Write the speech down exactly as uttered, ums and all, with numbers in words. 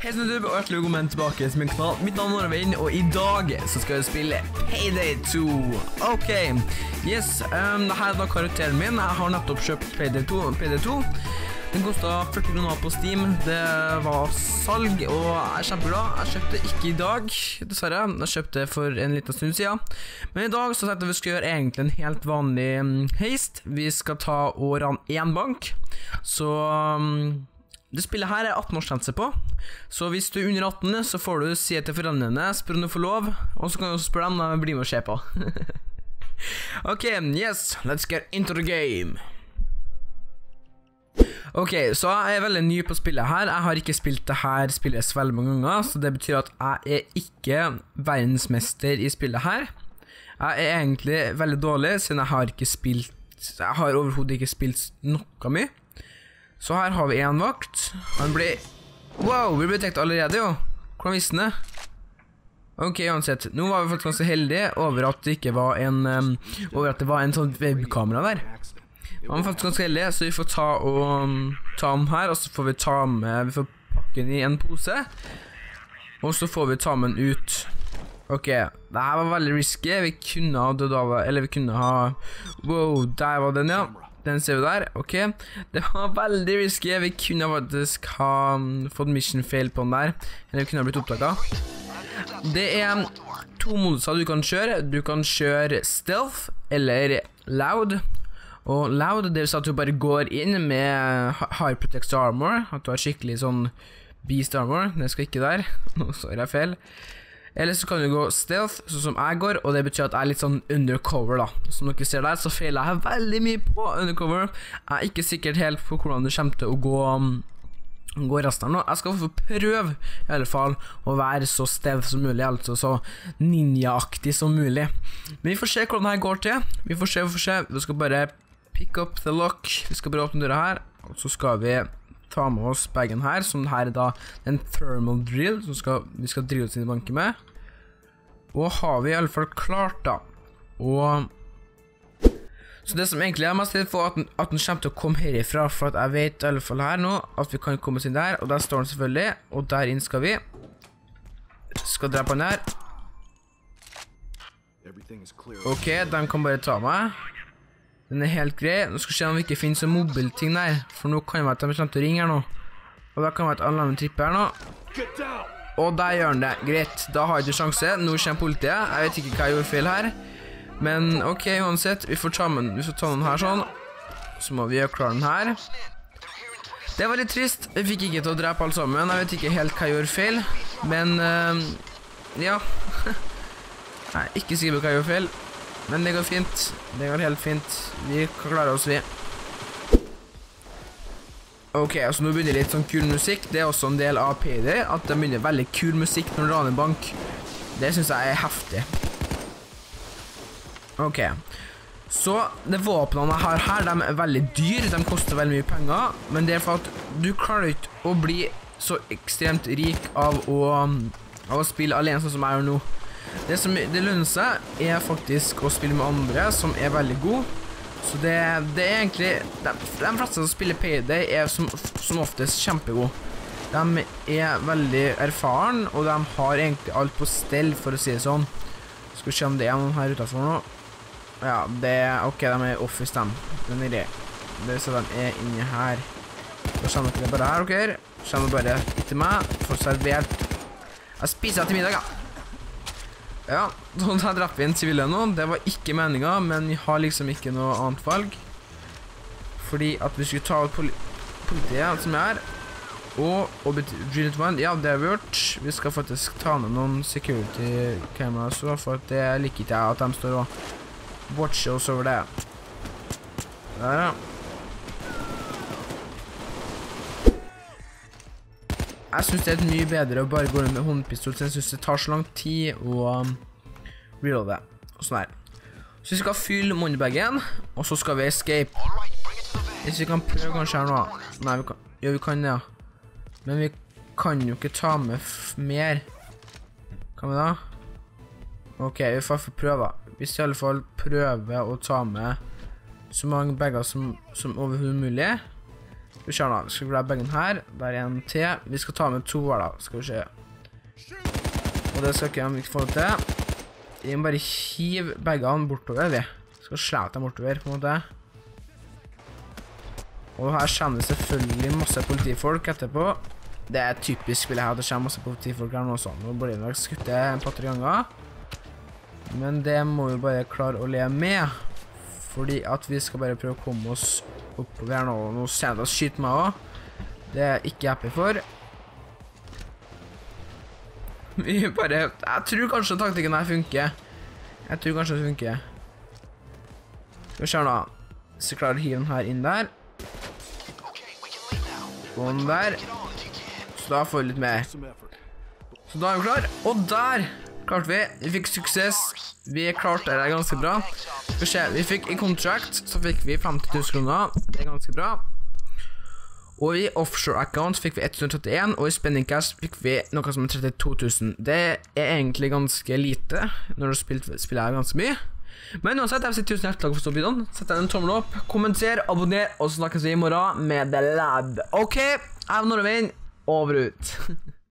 Hei sann YouTube, og hjertelig velkommen tilbake til min kanal. Mitt navn er Arvin, og i dag så skal jeg spille Payday to. Ok, yes, um, dette er da karakteren min. Jeg har nettopp kjøpt Payday to. Payday to. Den kostet førti kroner på Steam. Det var salg, og jeg er kjempeglad. Jeg kjøpte ikke i dag, dessverre. Jeg kjøpte for en liten stund siden. Men i dag så tenkte jeg vi skal gjøre egentlig en helt vanlig um, heist. Vi skal ta og rane en bank. Så... Um, Det spillet her er atten-årsgrense på, så hvis du er under atten, så får du si til foreldrene, spør om du får lov, og så kan du også spørre dem om de blir med og se på. Ok, yes, let's get into the game. Ok, så jeg er veldig ny på spillet her. Jeg har ikke spilt det her spillet så veldig mange ganger, så det betyr at jeg er ikke verdensmester i spillet her. Jeg er egentlig veldig dårlig, siden jeg har ikke spilt, jeg har overhodet ikke spilt noe mye. Så her har vi en vakt. Han blir... Wow, vi ble tekt allerede jo. Hvordan visste han det? Ok, uansett. Nå var vi faktisk ganske heldige over at det ikke var en... Um, over at det var en sånn webkamera der. Vi var faktisk ganske heldige, så vi får ta og um, ta den her, og så får vi ta med... Vi får pakke den i en pose. Og så får vi ta med den ut. Ok, det her var veldig risky. Vi kunne ha dødd av... Eller vi kunne ha... Wow, der var den, ja. Den ser vi der, ok. Det var veldig risky. Vi kunne faktisk ha um, fått mission fail på den der. Eller vi kunne ha blitt oppdaget. Det er to moduser du kan kjøre. Du kan kjøre stealth eller loud. Og loud, det vil si at du bare går inn med high protect armor. At du har skikkelig sånn beast armor. Det skal ikke der. Nå så er jeg feil. Eller så kan du gå stealth, sånn som jeg går, og det betyr at jeg er litt sånn undercover da. Som dere ser der, så feiler jeg veldig mye på undercover. Jeg er ikke sikkert helt på hvordan det kommer til å gå, um, gå resten av nå. Jeg skal få prøve, i alle fall, å være så stealth som mulig, altså så ninja-aktig som mulig. Men vi får se hvordan det her går til. Vi får se, vi får se. Vi skal bare pick up the lock. Vi skal bare åpne døra her, og så skal vi... ta med oss bagen her, som her er da en thermal drill, som skal, vi skal drille oss inn i banken med. Og har vi i alle fall klart da. Og så det som egentlig er mest litt for at den, at den kommer til å komme herifra, for at jeg vet i alle fall her nå, at vi kan komme oss inn der, og der står den selvfølgelig, og der inn skal vi. Skal drepe den her. Ok, den kan bare ta meg. Den er helt grei. Nå skal vi se om vi ikke finner sånn mobilting der. For nå kan det være at de kommer til å ringe her nå. Og da kan det være at alarmen tripper her nå. Og der gjør den det. Greit, da har jeg ikke sjanse. Nå kommer politiet. Jeg vet ikke hva jeg gjorde feil her. Men ok, uansett. Vi får ta, med, vi får ta den her sånn. Så må vi gjøre klar den her. Det var litt trist. Jeg fikk ikke til å drepe alle sammen. Jeg vet ikke helt hva jeg gjorde feil. Men, uh, ja. Jeg er ikke sikker på hva jeg gjorde feil. Men det går fint. Det går helt fint. Vi klarer oss, vi. Ok, altså nå begynner litt sånn kul musikk. Det er også en del av Payday, at det begynner veldig kul musikk når du raner bank. Det synes jeg er heftig. Ok. Så, de våpnene jeg har her, de er veldig dyr. De koster veldig mye penger. Men det er for at du klarer ikke å bli så ekstremt rik av å, av å spille alene sånn som jeg gjør nå. Det som det lønner seg er faktisk å spille med andre som er veldig gode. Så det, det er egentlig de, de fleste som spiller Payday er som, som oftest kjempegode. De er veldig erfaren, og de har egentlig alt på stell, for å si det sånn. Skal vi se om det er noen her utenfor nå. Ja, det er ok, de er i office dem. Den er grei. Det er så de er inne her. Da kommer dere bare her, ok? Kommer bare etter meg, får servert. Jeg spiser til middag, ja. Ja, så da dreper vi en sivile nå. Det var ikke meningen, men vi har liksom ikke noe annet valg. Fordi at vi skulle ta ut poli politiet som er. Og, og ja, det har vi gjort. Vi skal faktisk ta ned noen security cameras, for at det liker ikke jeg at de står og watcher oss over det. Der, ja. Jeg synes det er mye bedre å bare gå inn med håndpistol, så jeg synes det tar så lang tid å um, reloade det, og sånn her. Så vi skal fylle moneybagen, og så skal vi escape. Hvis vi kan prøve kanskje her nå. Nei, vi kan, ja, vi kan, ja. Men vi kan jo ikke ta med f mer. Kan vi da? Ok, vi får prøve da. Hvis vi i alle fall prøver å ta med så mange bager som, som overhodet mulig, Skal vi se nå, vi skal grabbe begge her. Der er en til. Vi skal ta med to her da, skal vi se. Og det skal ikke vi få det til. Vi må bare hive begge bortover, vi. Vi skal slette dem bortover, på en måte. Og her kommer det selvfølgelig masse politifolk etterpå. Det er typisk spillet her, det kommer masse politifolk her nå sånn. Nå blir det nok skuttet en par ganger. Men det må vi bare klare å le med. Fordi at vi skal bare prøve å komme oss oppover her nå. Nå ser det å skyte meg også. Det er jeg ikke happy for. Vi bare... Jeg tror kanskje taktikken her funker. Jeg tror kanskje det funker. Skal vi se nå. Hvis vi klarer å hive den her inn der. Og den der. Så da får vi litt mer. Så da er vi klar. Og der klarte vi. Vi fikk suksess. Vi klarte det ganske bra. Skal vi se. Vi fikk i contract, så fikk vi femti tusen kroner. Det er ganske bra. Og i offshore account fikk vi ett hundre trettien, og i spending cash fikk vi noe som er trettito tusen. Det er egentlig ganske lite, når du spiller, spiller her ganske mye. Men uansett, jeg vil si tusen hjertelig takk for stå videoen. Sett deg en tommel opp, kommenter, abonner, og så snakkes vi i morgen med The Lab. Ok, jeg er Norveien, over ut.